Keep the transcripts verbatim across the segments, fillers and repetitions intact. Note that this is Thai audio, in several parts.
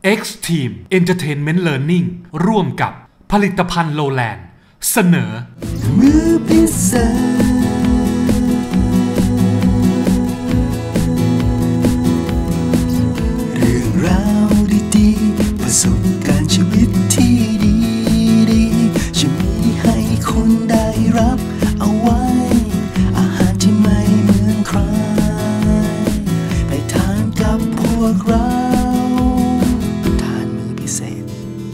X Team Entertainment Learning ร่วมกับผลิตภัณฑ์โลแลนด์เสนอมือพิเศษเรื่องราวดีๆประสบการณ์ชีวิตที่ดีๆจะมีให้คนได้รับเอาไว้อาหารที่ไม่เหมือนใครไปทานกับพวกเราทานมื้อพิเศษ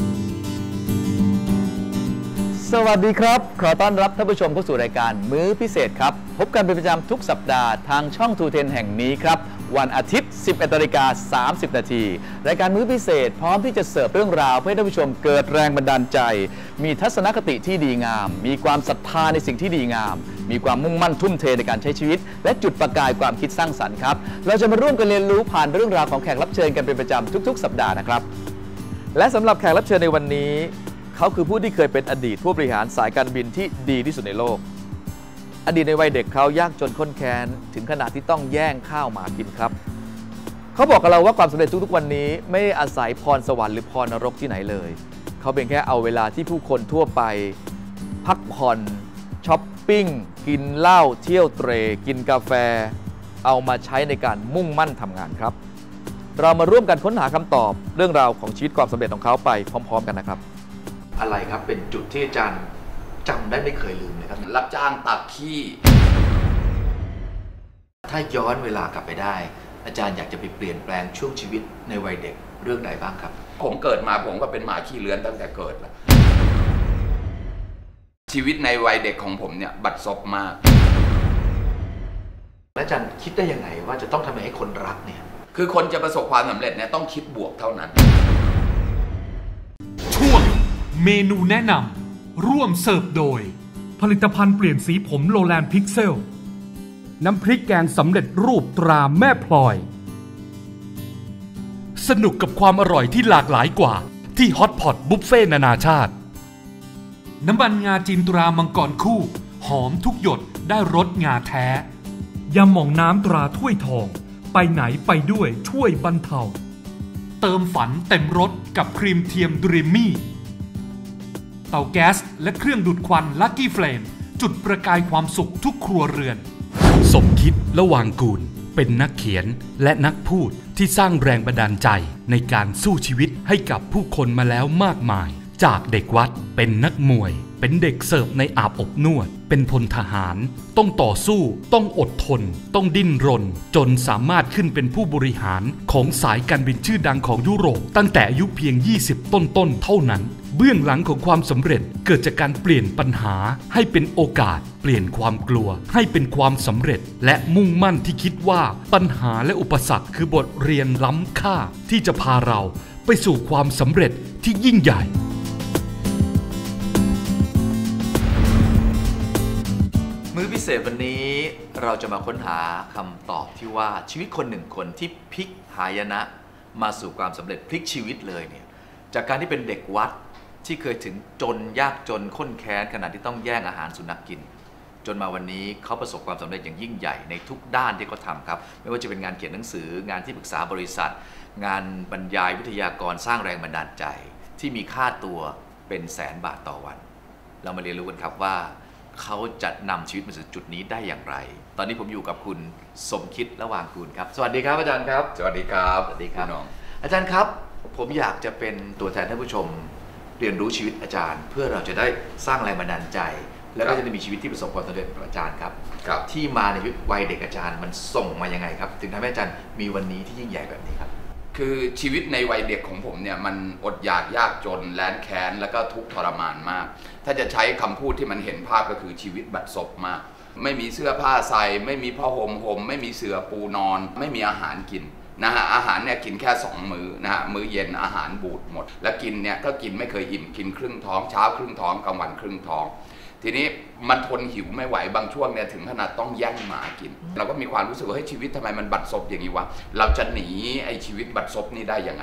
สวัสดีครับขอต้อนรับท่านผู้ชมเข้าสู่รายการมื้อพิเศษครับพบกันเป็นประจำทุกสัปดาห์ทางช่องทูเทนแห่งนี้ครับวันอาทิตย์ สิบเอ็ดนาฬิกาสามสิบนาทีรายการมื้อพิเศษพร้อมที่จะเสิร์ฟเรื่องราวเพื่อให้ท่านผู้ชมเกิดแรงบันดาลใจมีทัศนคติที่ดีงามมีความศรัทธาในสิ่งที่ดีงามมีความมุ่งมั่นทุ่มเทในการใช้ชีวิตและจุดประกายความคิดสร้างสรรค์ครับเราจะมาร่วมกันเรียนรู้ผ่านเรื่องราวของแขกรับเชิญกันเป็นประจำทุกๆสัปดาห์นะครับและสำหรับแขกรับเชิญในวันนี้เขาคือผู้ที่เคยเป็นอดีตผู้บริหารสายการบินที่ดีที่สุดในโลกอดีตในวัยเด็กเขายากจนข้นแค้นถึงขนาดที่ต้องแย่งข้าวหมากินครับเขาบอกกับเราว่าความสำเร็จทุกๆวันนี้ไม่ได้อาศัยพรสวรรค์หรือพรนรกที่ไหนเลยเขาเป็นแค่เอาเวลาที่ผู้คนทั่วไปพักผ่อนช้อปปิ้งกินเหล้าเที่ยวเตร่กินกาแฟเอามาใช้ในการมุ่งมั่นทำงานครับเรามาร่วมกันค้นหาคำตอบเรื่องราวของชีวิตความสำเร็จของเขาไปพร้อมๆกันนะครับอะไรครับเป็นจุดที่อาจารย์จำได้ไม่เคยลืมเลยครับรับจ้างตักขี้ถ้าย้อนเวลากลับไปได้อาจารย์อยากจะไปเปลี่ยนแปลงช่วงชีวิตในวัยเด็กเรื่องไหนบ้างครับผมเกิดมาผมก็เป็นหมาขี้เลื้อนตั้งแต่เกิดแล้วชีวิตในวัยเด็กของผมเนี่ยบัดซบมากแล้วอาจารย์คิดได้ยังไงว่าจะต้องทำให้คนรักเนี่ยคือคนจะประสบความสำเร็จเนี่ยต้องคิดบวกเท่านั้นช่วงเมนูแนะนำร่วมเสิร์ฟโดยผลิตภัณฑ์เปลี่ยนสีผมโลแลนด์พิกเซลน้ำพริกแกงสำเร็จรูปตราแม่พลอยสนุกกับความอร่อยที่หลากหลายกว่าที่ฮอตพอตบุฟเฟ่นานาชาติน้ำมันงาจีนตรามังกรคู่หอมทุกหยดได้รสงาแท้ยาหม่องน้ำตราถ้วยทองไปไหนไปด้วยช่วยบรรเทาเติมฝันเต็มรสกับครีมเทียมดรีมมี่เตาแก๊สและเครื่องดูดควันลัคกี้เฟลมจุดประกายความสุขทุกครัวเรือนสมคิดระหว่างกูลเป็นนักเขียนและนักพูดที่สร้างแรงบันดาลใจในการสู้ชีวิตให้กับผู้คนมาแล้วมากมายจากเด็กวัดเป็นนักมวยเป็นเด็กเสิร์ฟในอาบอบนวดเป็นพลทหารต้องต่อสู้ต้องอดทนต้องดิ้นรนจนสามารถขึ้นเป็นผู้บริหารของสายการบินชื่อดังของยุโรปตั้งแต่อายุเพียงยี่สิบต้นๆเท่านั้นเบื้องหลังของความสำเร็จเกิดจากการเปลี่ยนปัญหาให้เป็นโอกาสเปลี่ยนความกลัวให้เป็นความสำเร็จและมุ่งมั่นที่คิดว่าปัญหาและอุปสรรคคือบทเรียนล้ำค่าที่จะพาเราไปสู่ความสำเร็จที่ยิ่งใหญ่มื้อพิเศษวันนี้เราจะมาค้นหาคำตอบที่ว่าชีวิตคนหนึ่งคนที่พลิกหายนะมาสู่ความสำเร็จพลิกชีวิตเลยเนี่ยจากการที่เป็นเด็กวัดที่เคยถึงจนยากจนข้นแค้นขนาดที่ต้องแย่งอาหารสุนัขกินจนมาวันนี้เขาประสบความสำเร็จอย่างยิ่งใหญ่ในทุกด้านที่เขาทำครับไม่ว่าจะเป็นงานเขียนหนังสืองานที่ปรึกษาบริษัทงานบรรยายวิทยากรสร้างแรงบันดาลใจที่มีค่าตัวเป็นแสนบาทต่อวันเรามาเรียนรู้กันครับว่าเขาจะนำชีวิตมาสู่จุดนี้ได้อย่างไรตอนนี้ผมอยู่กับคุณสมคิดระหว่างกูลครับสวัสดีครับอาจารย์ครับสวัสดีครับสวัสดีครับอาจารย์ครับผมอยากจะเป็นตัวแทนท่านผู้ชมเรียนรู้ชีวิตอาจารย์เพื่อเราจะได้สร้างแรงบันดาลใจแล้วก็จะได้มีชีวิตที่ประสบความสำเร็จกับอาจารย์ครับที่มาในยุควัยเด็กอาจารย์มันส่งมายังไงครับถึงทำให้อาจารย์มีวันนี้ที่ยิ่งใหญ่แบบนี้ครับคือชีวิตในวัยเด็กของผมเนี่ยมันอดอยากยากจนแล้นแค้นแล้วก็ทุกข์ทรมานมากถ้าจะใช้คำพูดที่มันเห็นภาพก็คือชีวิตบัดซบมากไม่มีเสื้อผ้าใส่ไม่มีผ้าห่มห่มไม่มีเสื่อปูนอนไม่มีอาหารกินนะฮะอาหารเนี่ยกินแค่สองมื้อนะฮะมื้อเย็นอาหารบูดหมดแล้วกินเนี่ยก็กินไม่เคยอิ่มกินครึ่งท้องเช้าครึ่งท้องกลางวันครึ่งท้องทีนี้มันทนหิวไม่ไหวบางช่วงเนี่ยถึงขนาดต้องแย่งหมากินเราก็มีความรู้สึกว่าเฮ้ยชีวิตทำไมมันบัดซบอย่างนี้วะเราจะหนีไอ้ชีวิตบัดซบนี่ได้ยังไง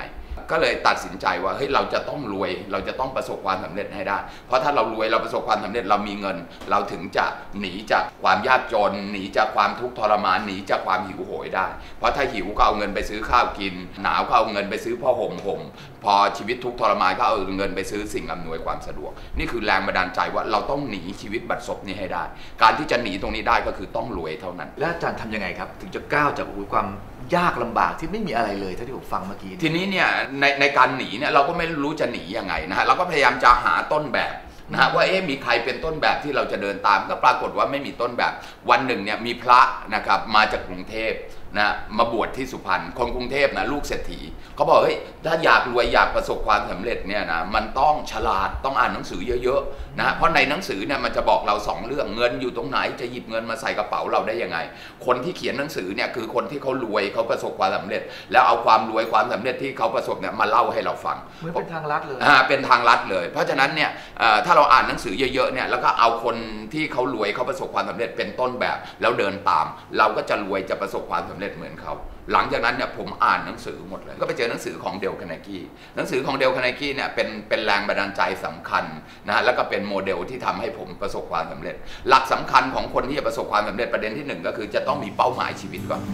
ก็เลยตัดสินใจว่าเฮ้ยเราจะต้องรวยเราจะต้องประสบความสำเร็จให้ได้เพราะถ้าเรารวยเราประสบความสำเร็จเรามีเงินเราถึงจะหนีจากความยากจนหนีจากความทุกข์ทรมานหนีจากความหิวโหยได้เพราะถ้าหิวก็เอาเงินไปซื้อข้าวกินหนาวก็เอาเงินไปซื้อผ้าห่มห่มพอชีวิตทุกข์ทรมานก็เอาเงินไปซื้อสิ่งอำนวยความสะดวกนี่คือแรงบันดาลใจว่าเราต้องหนีชีวิตบัดซบนี้ให้ได้การที่จะหนีตรงนี้ได้ก็คือต้องรวยเท่านั้นแล้วอาจารย์ทำยังไงครับถึงจะก้าวจากความยากลำบากที่ไม่มีอะไรเลยเท่าที่ผมฟังเมื่อกี้ทีนี้เนี่ยในในการหนีเนี่ยเราก็ไม่รู้จะหนียังไงนะฮะเราก็พยายามจะหาต้นแบบนะฮะว่าเอ๊ะมีใครเป็นต้นแบบที่เราจะเดินตามก็ปรากฏว่าไม่มีต้นแบบวันหนึ่งเนี่ยมีพระนะครับมาจากกรุงเทพนะมาบวชที่สุพรรณคนกรุงเทพนะลูกเศรษฐีเขาบอกเฮ้ยถ้าอยากรวยอยากประสบความสำเร็จเนี่ยนะมันต้องฉลาดต้องอ่านหนังสือเยอะๆนะเพราะในหนังสือเนี่ยมันจะบอกเราสองเรื่องเงินอยู่ตรงไหนจะหยิบเงินมาใส่กระเป๋าเราได้ยังไงคนที่เขียนหนังสือเนี่ยคือคนที่เขารวยเขาประสบความสำเร็จแล้วเอาความรวยความสำเร็จที่เขาประสบเนี่ยมาเล่าให้เราฟังเหมือนเป็นทางลัดเลยอ่าเป็นทางลัดเลยเพราะฉะนั้นเนี่ยถ้าเราอ่านหนังสือเยอะๆเนี่ยแล้วก็เอาคนที่เขารวยเขาประสบความสำเร็จเป็นต้นแบบแล้วเดินตามเราก็จะรวยจะประสบความสำเร็จเหมือนเขาหลังจากนั้นเนี่ยผมอ่านหนังสือหมดเลยก็ไปเจอหนังสือของเดลคาร์เนกีหนังสือของเดลคาร์เนกีเนี่ยเป็นเป็นแรงบันดาลใจสำคัญนะแล้วก็เป็นโมเดลที่ทำให้ผมประสบความสำเร็จหลักสำคัญของคนที่จะประสบความสำเร็จประเด็นที่หนึ่งก็คือจะต้องมีเป้าหมายชีวิตก่อน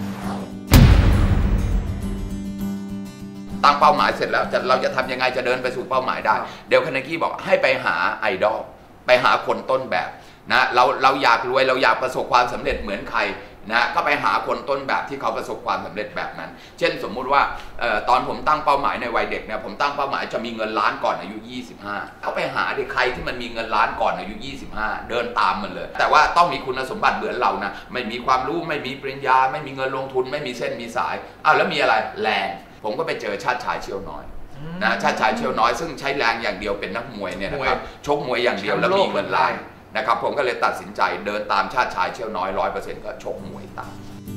ตั้งเป้าหมายเสร็จแล้วจะเราจะทำยังไงจะเดินไปสู่เป้าหมายได้เดลคาร์เนกีบอกให้ไปหาไอดอลไปหาคนต้นแบบนะเราเราอยากรวยเราอยากประสบความสำเร็จเหมือนใครนะก็ไปหาคนต้นแบบที่เขาประสบความสำเร็จแบบนั้นเช่นสมมุติว่าตอนผมตั้งเป้าหมายในวัยเด็กเนี่ยผมตั้งเป้าหมายจะมีเงินล้านก่อนอายุยี่สิบห้าเขาไปหาเด็กใครที่มันมีเงินล้านก่อนอายุยี่สิบห้าเดินตามมันเลยแต่ว่าต้องมีคุณสมบัติเหมือนเรานะไม่มีความรู้ไม่มีปริญญาไม่มีเงินลงทุนไม่มีเส้นมีสายอ้าวแล้วมีอะไรแรงผมก็ไปเจอชาติชายเชี่ยวน้อยนะชาติชายเชี่ยวน้อยซึ่งใช้แรงอย่างเดียวเป็นนักมวยเนี่ยนะครับชกมวยอย่างเดียวแล้วมีเงินล้านนะครับผมก็เลยตัดสินใจเดินตามชาติชายเชี่ยวน้อยร้อยเปอร์เซ็นต์ก็ชกมวยตาม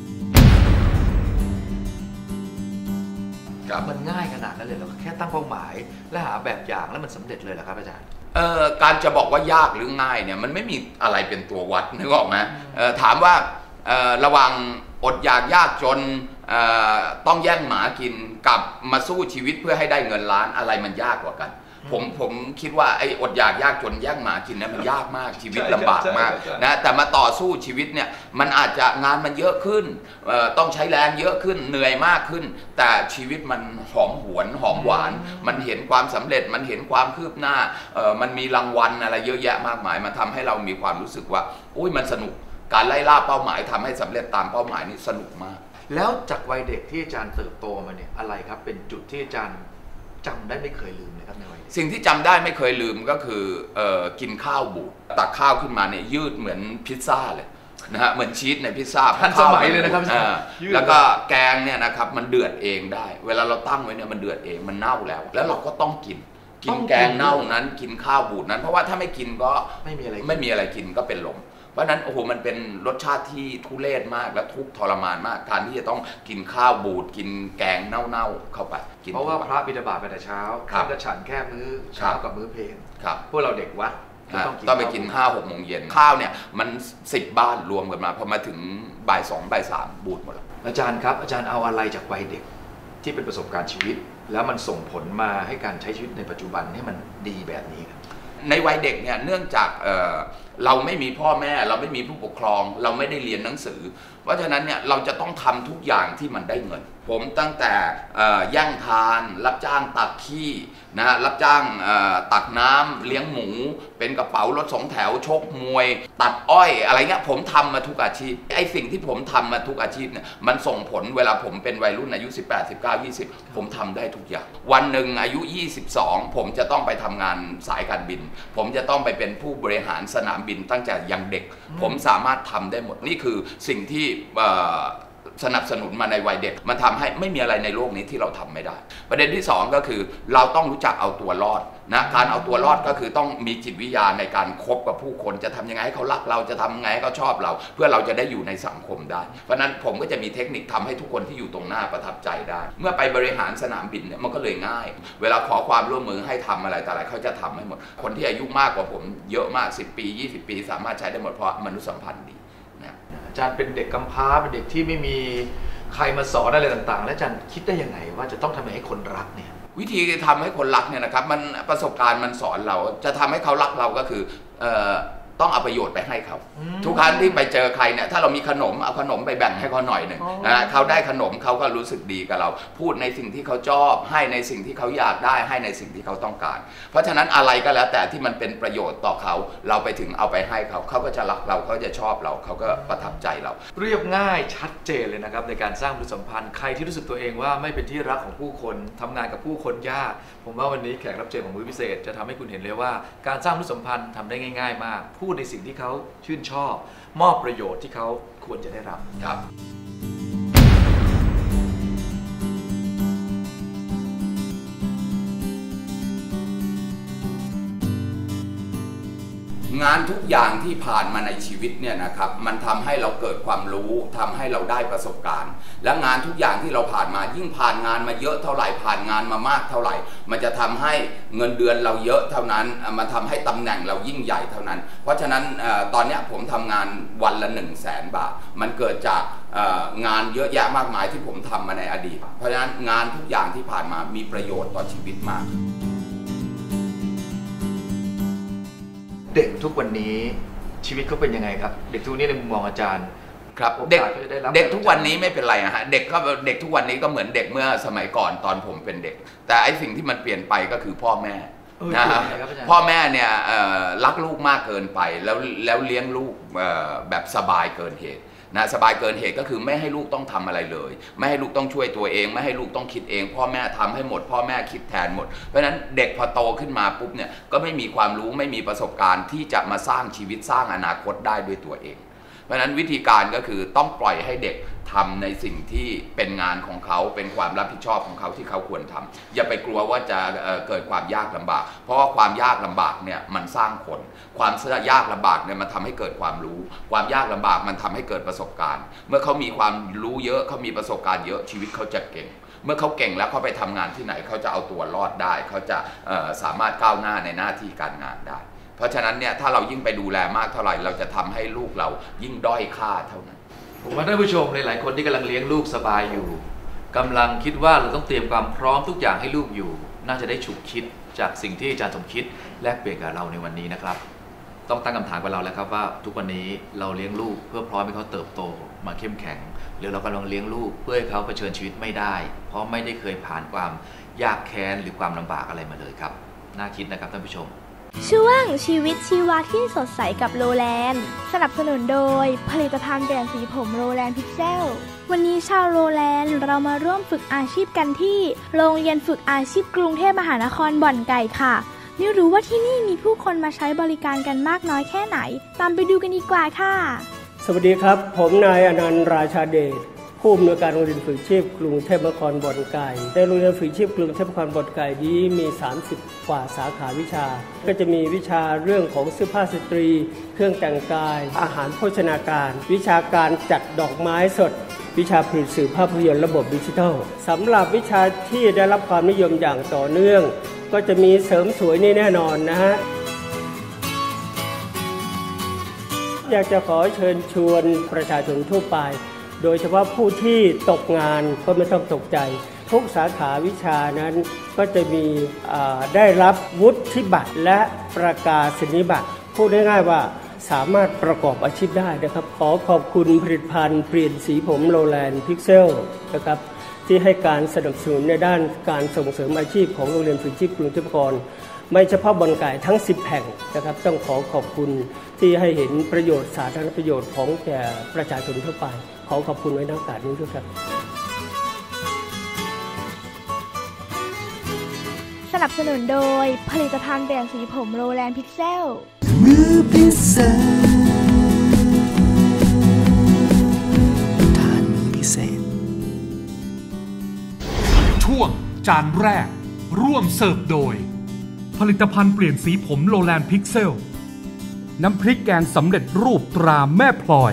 มันง่ายขนาดนั้นเลยเหรอแค่ตั้งเป้าหมายและหาแบบอย่างแล้วมันสำเร็จเลยเหรอครับอาจารย์เอ่อการจะบอกว่ายากหรือง่ายเนี่ยมันไม่มีอะไรเป็นตัววัดนึกออกไหมเอ่อถามว่าเอ่อระวังอดอยากยากจนเอ่อต้องแย่งหมากินกับมาสู้ชีวิตเพื่อให้ได้เงินล้านอะไรมันยากกว่ากันผมผมคิดว่าไอ้อดอยากยากจนแย่งหมากินเนี่ยมันยากมากชีวิตลำบากมากนะแต่มาต่อสู้ชีวิตเนี่ยมันอาจจะงานมันเยอะขึ้นต้องใช้แรงเยอะขึ้นเหนื่อยมากขึ้นแต่ชีวิตมันหอมหวนหอมหวานมันเห็นความสำเร็จมันเห็นความคืบหน้ามันมีรางวัลอะไรเยอะแยะมากมายมันทำให้เรามีความรู้สึกว่าอุ้ยมันสนุกการไล่ล่าเป้าหมายทำให้สำเร็จตามเป้าหมายนี่สนุกมากแล้วจากวัยเด็กที่อาจารย์เติบโตมาเนี่ยอะไรครับเป็นจุดที่อาจารย์จำได้ไม่เคยลืมเลยครับในวัยสิ่งที่จำได้ไม่เคยลืมก็คือเอ่อกินข้าวบูดตักข้าวขึ้นมาเนี่ยยืดเหมือนพิซซ่าเลยนะฮะเหมือนชีสในพิซซ่าทันสมัยเลยนะครับแล้วก็แกงเนี่ยนะครับมันเดือดเองได้เวลาเราตั้งไว้เนี่ยมันเดือดเองมันเน่าแล้วแล้วเราก็ต้องกินกินแกงเน่านั้นกินข้าวบูดนั้นเพราะว่าถ้าไม่กินก็ไม่มีอะไรไม่มีอะไรกินก็เป็นลมเพราะนั้นโอ้โหมันเป็นรสชาติที่ทุเรศมากและทุกข์ทรมานมากการที่จะต้องกินข้าวบูดกินแกงเน่าๆเข้าไปเพราะว่าพระบิณฑบาตไปแต่เช้าท่านจะฉันแค่มื้อเช้ากับมื้อเพลพวกเราเด็กวัดต้องไปกินห้าหกโมงเย็นข้าวเนี่ยมันสิบบ้านรวมกันมาพอมาถึงบ่ายสองบ่ายสามบูดหมดแล้วอาจารย์ครับอาจารย์เอาอะไรจากวัยเด็กที่เป็นประสบการณ์ชีวิตแล้วมันส่งผลมาให้การใช้ชีวิตในปัจจุบันให้มันดีแบบนี้ครับในวัยเด็กเนี่ยเนื่องจากเเราไม่มีพ่อแม่เราไม่มีผู้ปกครองเราไม่ได้เรียนหนังสือเพราะฉะนั้นเนี่ยเราจะต้องทำทุกอย่างที่มันได้เงินผมตั้งแต่ย่างทานรับจ้างตักขี้นะรับจ้างตักน้ำเลี้ยงหมูเป็นกระเป๋ารถสองแถวชกมวยตัดอ้อยอะไรเงี้ยผมทำมาทุกอาชีพไอ้สิ่งที่ผมทำมาทุกอาชีพเนี่ยมันส่งผลเวลาผมเป็นวัยรุ่นอายุสิบแปด สิบเก้า ยี่สิบผมทำได้ทุกอย่างวันหนึ่งอายุยี่สิบสองผมจะต้องไปทำงานสายการบินผมจะต้องไปเป็นผู้บริหารสนามบินตั้งแต่ยังเด็กผมสามารถทำได้หมดนี่คือสิ่งที่สนับสนุนมาในวัยเด็กมันทำให้ไม่มีอะไรในโลกนี้ที่เราทำไม่ได้ประเด็นที่สองก็คือเราต้องรู้จักเอาตัวรอดนะการเอาตัวรอดก็คือต้องมีจิตวิทยาในการคบกับผู้คนจะทำยังไงให้เขารักเราจะทำยังไงให้เขาชอบเราเพื่อเราจะได้อยู่ในสังคมได้เพราะนั้นผมก็จะมีเทคนิคทำให้ทุกคนที่อยู่ตรงหน้าประทับใจได้เมื่อไปบริหารสนามบินเนี่ยมันก็เลยง่ายเวลาขอความร่วมมือให้ทำอะไรแต่อะไรเขาจะทำให้หมดคนที่อายุมากกว่าผมเยอะมากสิบปียี่สิบปีสามารถใช้ได้หมดเพราะมนุษยสัมพันธ์ดีอาจารย์เป็นเด็กกำพร้าเป็นเด็กที่ไม่มีใครมาสอนอะไรต่างๆแล้วอาจารย์คิดได้ยังไงว่าจะต้องทำยังไงให้คนรักเนี่ยวิธีทำให้คนรักเนี่ยนะครับมันประสบการณ์มันสอนเราจะทำให้เขารักเราก็คือเอ่อต้องเอาประโยชน์ไปให้เขาทุกครั้งที่ไปเจอใครเนี่ยถ้าเรามีขนมเอาขนมไปแบ่งให้เขาหน่อยหนึ่งนะเขาได้ขนมเขาก็รู้สึกดีกับเราพูดในสิ่งที่เขาชอบให้ในสิ่งที่เขาอยากได้ให้ในสิ่งที่เขาต้องการเพราะฉะนั้นอะไรก็แล้วแต่ที่มันเป็นประโยชน์ต่อเขาเราไปถึงเอาไปให้เขาเขาก็จะรักเราเขาจะชอบเราเขาก็ประทับใจเราเรียบง่ายชัดเจนเลยนะครับในการสร้างมนุษยสัมพันธ์ใครที่รู้สึกตัวเองว่าไม่เป็นที่รักของผู้คนทำงานกับผู้คนยากผมว่าวันนี้แขกรับเชิญของมื้อพิเศษจะทำให้คุณเห็นเลยว่าการสร้างมนุษยสัมพันธ์ทำได้ง่ายๆมากพูดในสิ่งที่เขาชื่นชอบมอบประโยชน์ที่เขาควรจะได้รับครับงานทุกอย่างที่ผ่านมาในชีวิตเนี่ยนะครับมันทำให้เราเกิดความรู้ทำให้เราได้ประสบการณ์และงานทุกอย่างที่เราผ่านมายิ่งผ่านงานมาเยอะเท่าไหร่ผ่านงานมามากเท่าไหร่มันจะทำให้เงินเดือนเราเยอะเท่านั้นมันทำให้ตำแหน่งเรายิ่งใหญ่เท่านั้นเพราะฉะนั้นตอนนี้ผมทำงานวันละหนึ่งแสนบาทมันเกิดจากงานเยอะแยะมากมายที่ผมทำมาในอดีตเพราะฉะนั้นงานทุกอย่างที่ผ่านมามีประโยชน์ต่อชีวิตมากเด็กทุกวันนี้ชีวิตเขาเป็นยังไงครับเด็กทุกวันนี้ในมุมมองอาจารย์ครับเด็กเด็กทุกวันนี้ไม่เป็นไรฮะเด็กก็เด็กทุกวันนี้ก็เหมือนเด็กเมื่อสมัยก่อนตอนผมเป็นเด็กแต่ไอ้สิ่งที่มันเปลี่ยนไปก็คือพ่อแม่นะครับพ่อแม่เนี่ยรักลูกมากเกินไปแล้วแล้วเลี้ยงลูกแบบสบายเกินเหตุนะสบายเกินเหตุก็คือไม่ให้ลูกต้องทำอะไรเลยไม่ให้ลูกต้องช่วยตัวเองไม่ให้ลูกต้องคิดเองพ่อแม่ทำให้หมดพ่อแม่คิดแทนหมดเพราะฉะนั้นเด็กพอโตขึ้นมาปุ๊บเนี่ยก็ไม่มีความรู้ไม่มีประสบการณ์ที่จะมาสร้างชีวิตสร้างอนาคตได้ด้วยตัวเองเพราะฉะนั้นวิธีการก็คือต้องปล่อยให้เด็กทำในสิ่งที่เป็นงานของเขาเป็นความรับผิดชอบของเขาที่เขาควรทำอย่าไปกลัวว่าจะเกิดความยากลำบากเพราะว่าความยากลำบากเนี่ยมันสร้างคนความยากลำบากเนี่ยมันทำให้เกิดความรู้ความยากลำบากมันทำให้เกิดประสบการณ์เมื่อเขามีความรู้เยอะเขามีประสบการณ์เยอะชีวิตเขาจะเก่งเมื่อเขาเก่งแล้วเขาไปทำงานที่ไหนเขาจะเอาตัวรอดได้เขาจะสามารถก้าวหน้าในหน้าที่การงานได้เพราะฉะนั้นเนี่ยถ้าเรายิ่งไปดูแลมากเท่าไหร่เราจะทำให้ลูกเรายิ่งด้อยค่าเท่านั้นผมว่าท่านผู้ชมหลายๆคนที่กำลังเลี้ยงลูกสบายอยู่กำลังคิดว่าเราต้องเตรียมความพร้อมทุกอย่างให้ลูกอยู่น่าจะได้ฉุกคิดจากสิ่งที่อาจารย์สมคิดแลกเปลี่ยนกับเราในวันนี้นะครับต้องตั้งคำถามกับเราแล้วครับว่าทุกวันนี้เราเลี้ยงลูกเพื่อพร้อมให้เขาเติบโตมาเข้มแข็งหรือเรากำลังเลี้ยงลูกเพื่อให้เขาเผชิญชีวิตไม่ได้เพราะไม่ได้เคยผ่านความยากแค้นหรือความลำบากอะไรมาเลยครับน่าคิดนะครับท่านผู้ชมช่วงชีวิตชีวาที่สดใสกับโรแลนด์สนับสนุนโดยผลิตภัณฑ์เปลี่ยนสีผมโรแลนด์พิกเซลวันนี้ชาวโรแลนด์เรามาร่วมฝึกอาชีพกันที่โรงเรียนฝึกอาชีพกรุงเทพมหานครบ่อนไก่ค่ะไม่รู้ว่าที่นี่มีผู้คนมาใช้บริการกันมากน้อยแค่ไหนตามไปดูกันดีกว่าค่ะสวัสดีครับผมนายอนันต์ราชาเดชผู้อำนวยการโรงเรียนฝึกชีพกรุงเทพมหานครบ่อนไก่ในโรงเรียนฝึกชีพกรุงเทพมหานครบ่อนไก่นี้มีสามสิบกว่าสาขาวิชาก็จะมีวิชาเรื่องของเสื้อผ้าสตรีเครื่องแต่งกายอาหารโภชนาการวิชาการจัดดอกไม้สดวิชาผลิตสื่อภาพยนตร์ระบบดิจิทัลสำหรับวิชาที่ได้รับความนิยมอย่างต่อเนื่องก็จะมีเสริมสวยนี่แน่นอนนะฮะอยากจะขอเชิญชวนประชาชนทั่วไปโดยเฉพาะผู้ที่ตกงานก็ไม่ต้องตกใจทุกสาขาวิชานั้นก็จะมีได้รับวุฒิบัตรและประกาศนียบัตรพูดง่ายๆว่าสามารถประกอบอาชีพได้นะครับขอขอบคุณผลิตภัณฑ์เปลี่ยนสีผมโรแลนด์พิกเซลนะครับที่ให้การสนับสนุนในด้านการส่งเสริมอาชีพของโรงเรียนฝึกชีพกรุงเทพมหานครไม่เฉพาะบ่อนไก่ทั้งสิบแห่งนะครับต้องขอขอบคุณที่ให้เห็นประโยชน์สาธารณประโยชน์ของแก่ประชาชนทั่วไปขอขอบคุณไว้ในโอกาสนี้ด้วยครับสนับสนุนโดยผลิตภัณฑ์เปลี่ยนสีผมโรแลนด์พิกเซลมือพิเศษทานมือพิเศษช่วงจานแรกร่วมเสิร์ฟโดยผลิตภัณฑ์เปลี่ยนสีผมโรแลนด์พิกเซลน้ำพริกแกงสำเร็จรูปตราแม่พลอย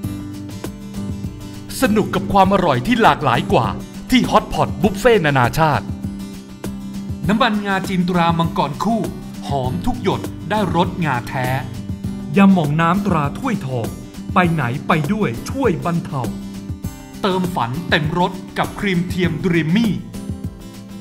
สนุกกับความอร่อยที่หลากหลายกว่าที่ฮอตพอตบุฟเฟ่นานาชาติน้ำมันงาจีนตรามังกรคู่หอมทุกหยดได้รสงาแท้ยาหม่องน้ำตราถ้วยทองไปไหนไปด้วยช่วยบรรเทาเติมฝันเต็มรสกับครีมเทียมดรีมมี่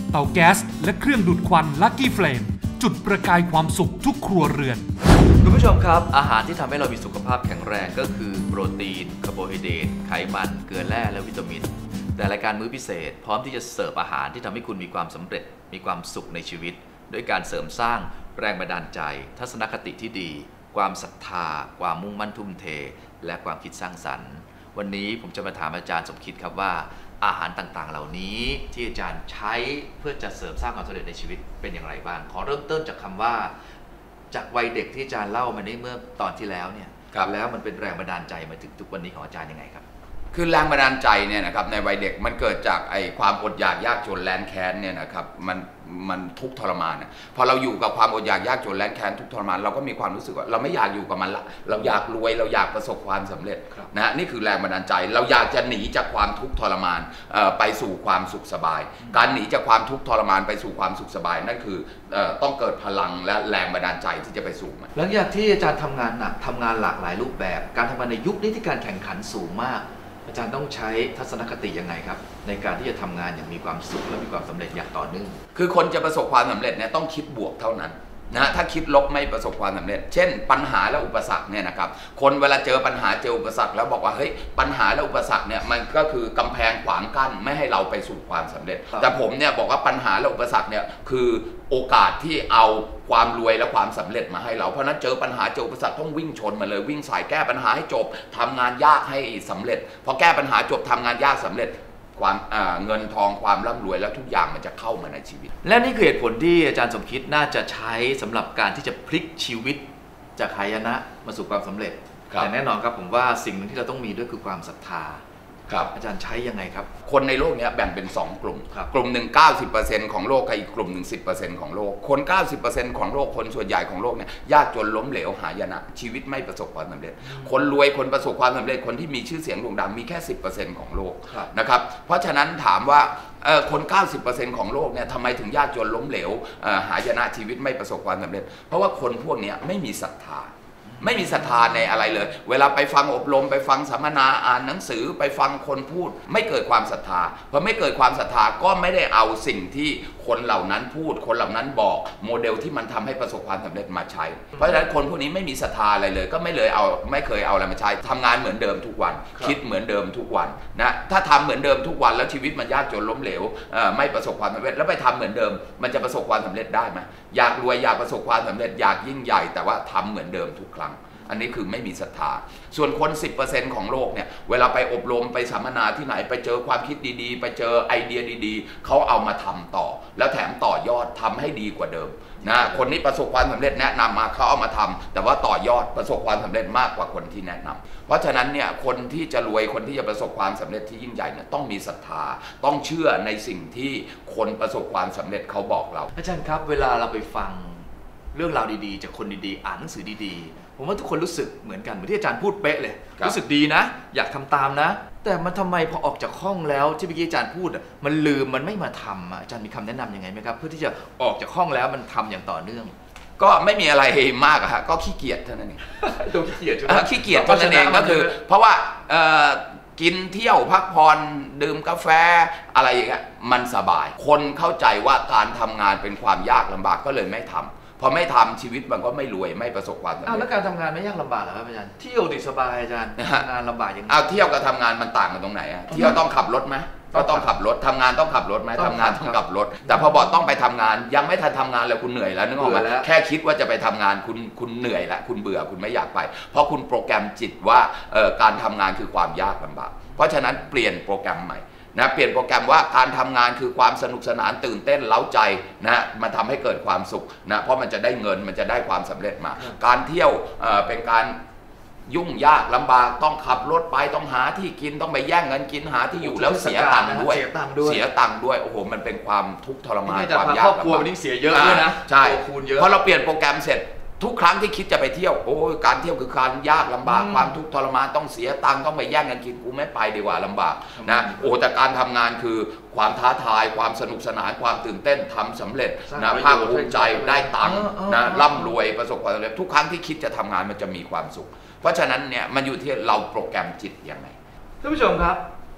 เตาแก๊สและเครื่องดูดควัน Lucky Flame จุดประกายความสุขทุกครัวเรือนคุณผู้ชมครับอาหารที่ทำให้เรามีสุขภาพแข็งแรงก็คือโปรตีนคาร์โบไฮเดรตไขมันเกลือแร่และวิตามินแต่รายการมื้อพิเศษพร้อมที่จะเสิร์ฟอาหารที่ทำให้คุณมีความสำเร็จมีความสุขในชีวิตด้วยการเสริมสร้างแรงบันดาลใจทัศนคติที่ดีความศรัทธาความมุ่งมั่นทุ่มเทและความคิดสร้างสรรค์วันนี้ผมจะมาถามอาจารย์สมคิดครับว่าอาหารต่างๆเหล่านี้ที่อาจารย์ใช้เพื่อจะเสริมสร้างความสำเร็จในชีวิตเป็นอย่างไรบ้างขอเริ่มต้นจากคำว่าจากวัยเด็กที่อาจารย์เล่ามาในเมื่อตอนที่แล้วเนี่ยแล้วมันเป็นแรงบันดาลใจมาถึงทุกวันนี้ของอาจารย์ยังไงครับคือแรงบันดาลใจเนี่ยนะครับในวัยเด็กมันเกิดจากไอ้ความอดอยากยากจนแร้นแค้นเนี่ยนะครับมันมันทุกข์ทรมานนะพอเราอยู่กับความอดอยากยากจนแร้นแค้นทุกข์ทรมานเราก็มีความรู้สึกว่าเราไม่อยากอยู่กับมันละเราอยากรวยเราอยากประสบความสำเร็จนะนี่คือแรงบันดาลใจเราอยากจะหนีจากความทุกข์ทรมานไปสู่ความสุขสบายการหนีจากความทุกข์ทรมานไปสู่ความสุขสบายนั่นคือต้องเกิดพลังและแรงบันดาลใจที่จะไปสู่มันหลังจากที่อาจารย์ทำงานหนักทำงานหลากหลายรูปแบบการทำงานในยุคนี้ที่การแข่งขันสูงมากอาจารย์ต้องใช้ทัศนคติยังไงครับในการที่จะทำงานอย่างมีความสุขและมีความสำเร็จอย่างต่อเนื่องคือคนจะประสบความสำเร็จเนี่ยต้องคิดบวกเท่านั้นนะถ้าคิดลบไม่ประสบความสำเร็จเช่นปัญหาและอุปสรรคเนี่ยนะครับคนเวลาเจอปัญหาเจออุปสรรคแล้วบอกว่าเฮ้ยปัญหาและอุปสรรคเนี่ยมันก็คือกำแพงขวางกั้นไม่ให้เราไปสู่ความสำเร็จแต่ผมเนี่ยบอกว่าปัญหาและอุปสรรคเนี่ยคือโอกาสที่เอาความรวยและความสำเร็จมาให้เราเพราะนั้นเจอปัญหาเจออุปสรรคต้องวิ่งชนมาเลยวิ่งสายแก้ปัญหาให้จบทำงานยากให้สำเร็จพอแก้ปัญหาจบทำงานยากสำเร็จความเงินทองความร่ำรวยแล้วทุกอย่างมันจะเข้ามาในชีวิตและนี่คือเหตุผลที่อาจารย์สมคิดน่าจะใช้สำหรับการที่จะพลิกชีวิตจากหายนะมาสู่ความสำเร็จแต่แน่นอนครับผมว่าสิ่งหนึ่งที่เราต้องมีด้วยคือความศรัทธาอาจารย์ใช้ยังไงครับคนในโลกนี้แบ่งเป็นสองกลุ่มกลุ่มหนึ่ง เก้าสิบเปอร์เซ็นต์ ของโลกกับอีกกลุ่มหนึ่ง สิบเปอร์เซ็นต์ ของโลกคน เก้าสิบเปอร์เซ็นต์ ของโลกคนส่วนใหญ่ของโลกเนี่ยยากจนล้มเหลวหายนะชีวิตไม่ประสบความสำเร็จคนรวยคนประสบความสำเร็จคนที่มีชื่อเสียงโด่งดังมีแค่ สิบเปอร์เซ็นต์ ของโลกนะครับเพราะฉะนั้นถามว่าคน เก้าสิบเปอร์เซ็นต์ ของโลกเนี่ยทำไมถึงยากจนล้มเหลวหายนะชีวิตไม่ประสบความสำเร็จเพราะว่าคนพวกนี้ไม่มีศรัทธาไม่มีศรัทธาในอะไรเลยเวลาไปฟังอบรมไปฟังสัมมนาอ่านหนังสือไปฟังคนพูดไม่เกิดความศรัทธาพอไม่เกิดความศรัทธาก็ไม่ได้เอาสิ่งที่คนเหล่านั้นพูดคนเหล่านั้นบอกโมเดลที่มันทำให้ประสบความสำเร็จมาใช้เพราะฉะนั้นคนพวกนี้ไม่มีศรัทธาอะไรเลยก็ไม่เลยเอาไม่เคยเอาอะไรมาใช้ทำงานเหมือนเดิมทุกวันคิดเหมือนเดิมทุกวันนะถ้าทำเหมือนเดิมทุกวันแล้วชีวิตมันยากจนล้มเหลวไม่ประสบความสำเร็จแล้วไปทำเหมือนเดิมมันจะประสบความสำเร็จได้ไหมอยากรวยอยากประสบความสำเร็จอยากยิ่งใหญ่แต่ว่าทำเหมือนเดิมทุกครั้งอันนี้คือไม่มีศรัทธาส่วนคน สิบเปอร์เซ็นต์ ของโลกเนี่ยเวลาไปอบรมไปสัมมนาที่ไหนไปเจอความคิดดีๆไปเจอไอเดียดีๆเขาเอามาทำต่อแล้วแถมต่อยอดทำให้ดีกว่าเดิมนะคนนี้ประสบความสำเร็จแนะนำมาเขาเอามาทำแต่ว่าต่อยอดประสบความสำเร็จมากกว่าคนที่แนะนำเพราะฉะนั้นเนี่ยคนที่จะรวยคนที่จะประสบความสำเร็จที่ยิ่งใหญ่เนี่ยต้องมีศรัทธาต้องเชื่อในสิ่งที่คนประสบความสำเร็จเขาบอกเราอาจารย์ครับเวลาเราไปฟังเรื่องราวดีๆจากคนดีๆอ่านหนังสือดีๆผมว่าทุกคนรู้สึกเหมือนกันเหมือนที่อาจารย์พูดเป๊ะเลยรู้สึกดีนะอยากทำตามนะแต่มันทำไมพอออกจากห้องแล้วที่เมื่อกี้อาจารย์พูดมันลืมมันไม่มาทำอาจารย์มีคำแนะนำยังไงไหมครับเพื่อที่จะออกจากห้องแล้วมันทำอย่างต่อเนื่องก็ไม่มีอะไรมากอะฮะก็ขี้เกียจเท่านั้นเองตัวขี้เกียจขี้เกียจเท่านั้นเองก็คือเพราะว่ากินเที่ยวพักผ่อนดื่มกาแฟอะไรอย่างเงี้ยมันสบายคนเข้าใจว่าการทำงานเป็นความยากลำบากก็เลยไม่ทำพอไม่ทำชีวิตมันก็ไม่รวยไม่ประสบความสำเร็จอ้าวแล้วการทำงานไม่ยากลำบากเหรอครับอาจารย์เที่ยวดิสบายอาจารย์ทำงานลำบากยังไงอ้าวเที่ยวกับทำงานมันต่างกันตรงไหนอะเที่ยวต้องขับรถไหมก็ต้องขับรถทำงานต้องขับรถไหมทำงานต้องขับรถแต่พอบอกต้องไปทำงานยังไม่ทันทำงานเลยคุณเหนื่อยแล้วนึกออกไหมแค่คิดว่าจะไปทำงานคุณคุณเหนื่อยแล้วคุณเบื่อคุณไม่อยากไปเพราะคุณโปรแกรมจิตว่าการทำงานคือความยากลำบากเพราะฉะนั้นเปลี่ยนโปรแกรมใหม่นะเปลี่ยนโปรแกรมว่าการทำงานคือความสนุกสนานตื่นเต้นเร้าใจนะมันทำให้เกิดความสุขนะเพราะมันจะได้เงินมันจะได้ความสำเร็จมาการเที่ยวเป็นการยุ่งยากลำบากต้องขับรถไปต้องหาที่กินต้องไปแย่งเงินกินหาที่อยู่แล้วเสียตังค์ด้วยเสียตังค์ด้วยโอ้โหมันเป็นความทุกข์ทรมานความยากลำบากครอบครัววันนี้เสียเยอะด้วยนะใช่พอเราเปลี่ยนโปรแกรมเสร็จทุกครั้งที่คิดจะไปเที่ยวโอ้ยการเที่ยวคือการยากลำบากความทุกข์ทรมานต้องเสียตังค์ต้องไปแย่งกันกินกูไม่ไปดีกว่าลำบากนะโอ้แต่การทำงานคือความท้าทายความสนุกสนานความตื่นเต้นทำสำเร็จนะภาคภูมิใจได้ตังค์นะร่ำรวยประสบความสำเร็จทุกครั้งที่คิดจะทำงานมันจะมีความสุขเพราะฉะนั้นเนี่ยมันอยู่ที่เราโปรแกรมจิตยังไงท่านผู้ชมครับ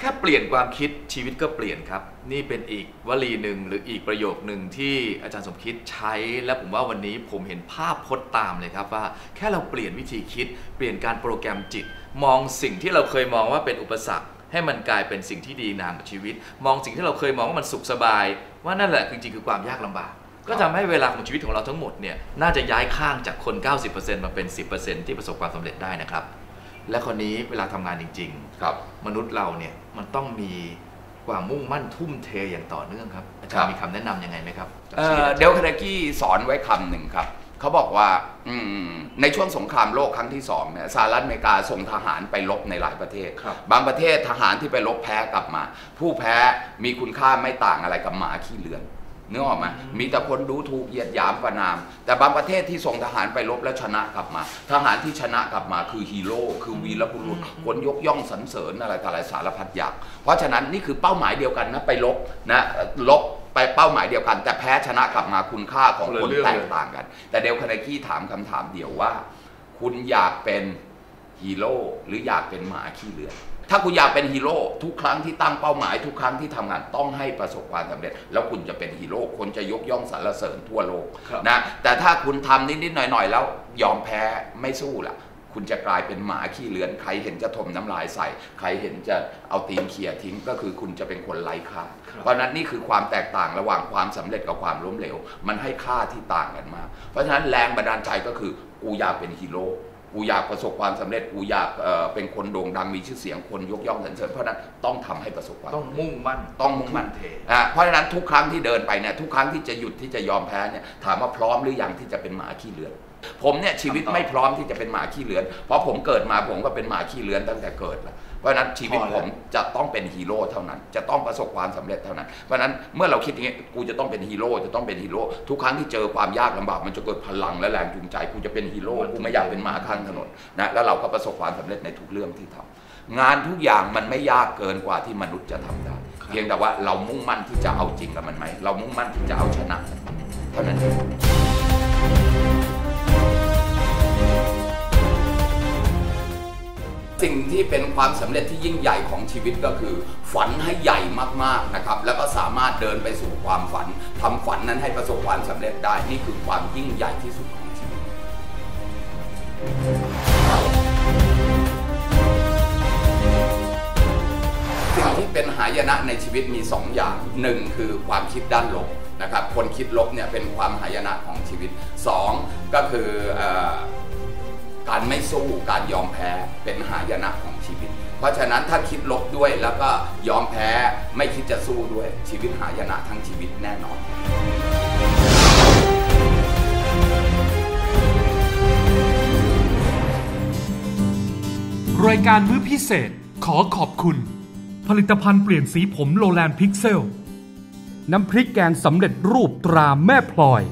แค่เปลี่ยนความคิดชีวิตก็เปลี่ยนครับนี่เป็นอีกวลีหนึ่งหรืออีกประโยคหนึ่งที่อาจารย์สมคิดใช้และผมว่าวันนี้ผมเห็นภาพพจน์ตามเลยครับว่าแค่เราเปลี่ยนวิธีคิดเปลี่ยนการโปรแกรมจิตมองสิ่งที่เราเคยมองว่าเป็นอุปสรรคให้มันกลายเป็นสิ่งที่ดีงามกับชีวิตมองสิ่งที่เราเคยมองว่ามันสุขสบายว่านั่นแหละจริงๆคือความยากลำบากก็ทำให้เวลาของชีวิตของเราทั้งหมดเนี่ยน่าจะย้ายข้างจากคน เก้าสิบเปอร์เซ็นต์ มาเป็น สิบเปอร์เซ็นต์ ที่ประสบความสำเร็จได้นะครับและคนนี้เวลาทำงานจริงๆครับมนุษย์เราเนี่ยมันต้องมีความมุ่งมั่นทุ่มเทอย่างต่อเนื่องครับอาจารย์มีคำแนะนำยังไงไหมครับเดลคาร์เนกี้สอนไว้คำหนึ่งครับเขาบอกว่าในช่วงสงครามโลกครั้งที่สองเนี่ยสหรัฐอเมริกาส่งทหารไปรบในหลายประเทศบางประเทศทหารที่ไปรบแพ้กลับมาผู้แพ้มีคุณค่าไม่ต่างอะไรกับหมาขี้เลือนนึกออกไหมมีแต่คนดูถูกเหยียดหยามประณามแต่บางประเทศที่ส่งทหารไปรบแล้วชนะกลับมาทหารที่ชนะกลับมาคือฮีโร่คือวีรบุรุษคนยกย่องสรรเสริญอะไรต่ออะไรสารพัดอย่างเพราะฉะนั้นนี่คือเป้าหมายเดียวกันนะไปรบนะรบไปเป้าหมายเดียวกันแต่แพ้ชนะกลับมาคุณค่าของคนแตกต่างกันแต่เดลคาร์เนกี้ถามคำถามเดียวว่าคุณอยากเป็นฮีโร่หรืออยากเป็นหมาขี้เลือนถ้าคุณอยากเป็นฮีโร่ทุกครั้งที่ตั้งเป้าหมายทุกครั้งที่ทำงานต้องให้ประสบความสำเร็จแล้วคุณจะเป็นฮีโร่คนจะยกย่องสรรเสริญทั่วโลกนะแต่ถ้าคุณทำนิดๆหน่อยๆแล้วยอมแพ้ไม่สู้ล่ะคุณจะกลายเป็นหมาขี้เลือนใครเห็นจะถมน้ำลายใส่ใครเห็นจะเอาตีนเขี่ยทิ้งก็คือคุณจะเป็นคนไร้ค่าเพราะนั้นนี่คือความแตกต่างระหว่างความสำเร็จกับความล้มเหลวมันให้ค่าที่ต่างกันมากเพราะฉะนั้นแรงบันดาลใจก็คือกูอยากเป็นฮีโร่กูอยากประสบความสำเร็จกูอยากเอ่อเป็นคนโด่งดังมีชื่อเสียงคนยกย่องสรรเสริญเพราะนั้นต้องทำให้ประสบความต้องมุ่งมั่นต้องมุ่งมั่นอ่าเพราะฉะนั้นทุกครั้งที่เดินไปเนี่ยทุกครั้งที่จะหยุดที่จะยอมแพ้เนี่ยถามว่าพร้อมหรือยังที่จะเป็นหมาขี้เลือนผมเนี่ยชีวิตไม่พร้อมที่จะเป็นหมาขี้เลือนเพราะผมเกิดมาผมก็เป็นหมาขี้เลือนตั้งแต่เกิดแล้วเพราะฉะนั้นชีวิตผมจะต้องเป็นฮีโร่เท่านั้นจะต้องประสบความสำเร็จเท่านั้นเพราะฉะนั้นเมื่อเราคิดอย่างนี้กูจะต้องเป็นฮีโร่จะต้องเป็นฮีโร่ทุกครั้งที่เจอความยากลำบากมันจะเกิดพลังและแรงจูงใจกูจะเป็นฮีโร่กูไม่อยากเป็นหมาข้างถนนนะแล้วเราก็ประสบความสำเร็จในทุกเรื่องที่ทำงานทุกอย่างมันไม่ยากเกินกว่าที่มนุษย์จะทำได้เพียงแต่ว่าเรามุ่งมั่นที่จะเอาจริงกับมันไหมเรามุ่งมั่นที่จะเอาชนะเท่านั้นเองสิ่งที่เป็นความสำเร็จที่ยิ่งใหญ่ของชีวิตก็คือฝันให้ใหญ่มากๆนะครับแล้วก็สามารถเดินไปสู่ความฝันทำฝันนั้นให้ประสบความสำเร็จได้นี่คือความยิ่งใหญ่ที่สุดของชีวิตสิ่งที่เป็นหายนะในชีวิตมีสองอย่างหนึ่งคือความคิดด้านลบนะครับคนคิดลบเนี่ยเป็นความหายนะของชีวิตสองก็คือการไม่สู้การยอมแพ้เป็นหายนะของชีวิตเพราะฉะนั้นถ้าคิดลบด้วยแล้วก็ยอมแพ้ไม่คิดจะสู้ด้วยชีวิตหายนะทั้งชีวิตแน่นอนรายการมื้อพิเศษขอขอบคุณผลิตภัณฑ์เปลี่ยนสีผมโลแลนด์พิกเซลน้ำพริกแกงสำเร็จรูปตราแม่พลอย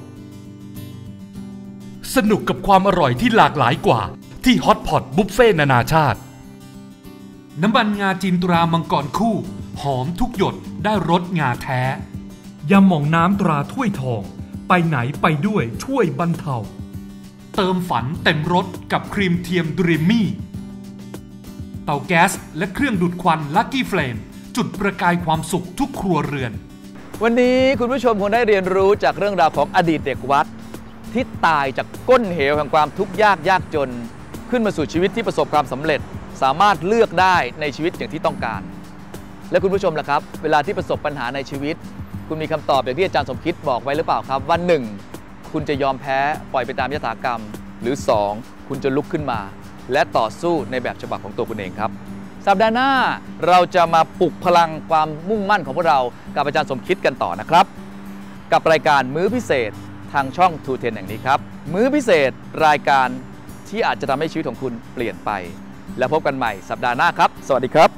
สนุกกับความอร่อยที่หลากหลายกว่าที่ฮอตพอตบุฟเฟ่นานาชาติน้ำมันงาจีนตรามังกรคู่หอมทุกหยดได้รสงาแท้ยาหม่องน้ำตราถ้วยทองไปไหนไปด้วยช่วยบรรเทาเติมฝันเต็มรสกับครีมเทียมดรีมมี่เตาแก๊สและเครื่องดูดควันลัคกี้เฟลมจุดประกายความสุขทุกครัวเรือนวันนี้คุณผู้ชมคงได้เรียนรู้จากเรื่องราวของอดีตเด็กวัดที่ตายจากก้นเหวแห่งความทุกข์ยากยากจนขึ้นมาสู่ชีวิตที่ประสบความสำเร็จสามารถเลือกได้ในชีวิตอย่างที่ต้องการและคุณผู้ชมล่ะครับเวลาที่ประสบปัญหาในชีวิตคุณมีคำตอบอย่างที่อาจารย์สมคิดบอกไว้หรือเปล่าครับวันหนึ่งคุณจะยอมแพ้ปล่อยไปตามยถากรรมหรือสองคุณจะลุกขึ้นมาและต่อสู้ในแบบฉบับของตัวคุณเองครับสัปดาห์หน้าเราจะมาปลุกพลังความมุ่งมั่นของพวกเรากับอาจารย์สมคิดกันต่อนะครับกับรายการมื้อพิเศษทางช่องทูเทนแห่งนี้ครับมื้อพิเศษรายการที่อาจจะทำให้ชีวิตของคุณเปลี่ยนไปแล้วพบกันใหม่สัปดาห์หน้าครับสวัสดีครับ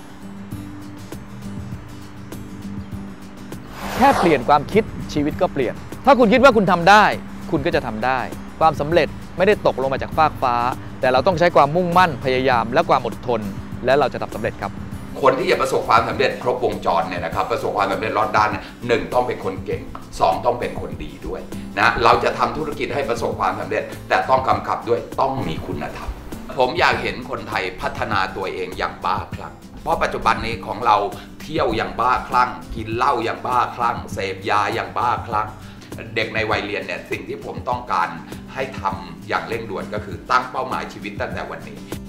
แค่เปลี่ยนความคิดชีวิตก็เปลี่ยนถ้าคุณคิดว่าคุณทำได้คุณก็จะทำได้ความสำเร็จไม่ได้ตกลงมาจากฟากฟ้าแต่เราต้องใช้ความมุ่งมั่นพยายามและความอดทนและเราจะทำสำเร็จครับคนที่จะประสบความสำเร็จครบวงจรเนี่ยนะครับประสบความสำเร็จรอดด้านหนึ่งต้องเป็นคนเก่งสองต้องเป็นคนดีด้วยนะเราจะทำธุรกิจให้ประสบความสำเร็จแต่ต้องกำกับด้วยต้องมีคุณธรรมผมอยากเห็นคนไทยพัฒนาตัวเองอย่างบ้าคลั่งเพราะปัจจุบันนี้ของเราเที่ยวอย่างบ้าคลั่งกินเหล้าอย่างบ้าคลั่งเสพยาอย่างบ้าคลั่งเด็กในวัยเรียนเนี่ยสิ่งที่ผมต้องการให้ทำอย่างเร่งด่วนก็คือตั้งเป้าหมายชีวิตตั้งแต่วันนี้